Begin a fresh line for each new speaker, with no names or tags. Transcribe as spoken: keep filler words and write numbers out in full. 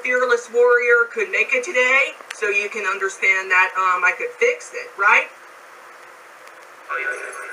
fearless warrior could make it today, so you can understand that um, I could fix it, right?
Oh, yeah, yeah.